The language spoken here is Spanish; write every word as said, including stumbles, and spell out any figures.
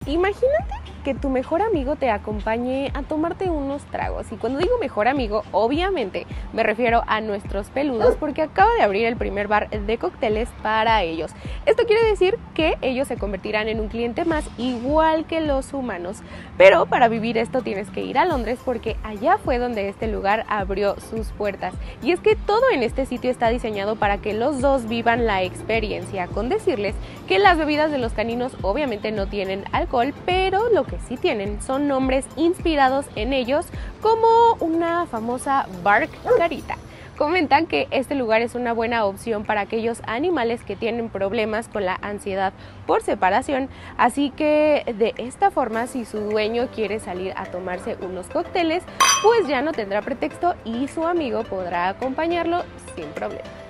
Imagínate que tu mejor amigo te acompañe a tomarte unos tragos. Y cuando digo mejor amigo, obviamente me refiero a nuestros peludos, porque acaba de abrir el primer bar de cócteles para ellos. Esto quiere decir que ellos se convertirán en un cliente más, igual que los humanos. Pero para vivir esto tienes que ir a Londres, porque allá fue donde este lugar abrió sus puertas. Y es que todo en este sitio está diseñado para que los dos vivan la experiencia, con decirles que las bebidas de los caninos obviamente no tienen alcohol, pero lo que sí tienen son nombres inspirados en ellos, como una famosa Bark Carita. Comentan que este lugar es una buena opción para aquellos animales que tienen problemas con la ansiedad por separación, así que de esta forma, si su dueño quiere salir a tomarse unos cócteles, pues ya no tendrá pretexto y su amigo podrá acompañarlo sin problema.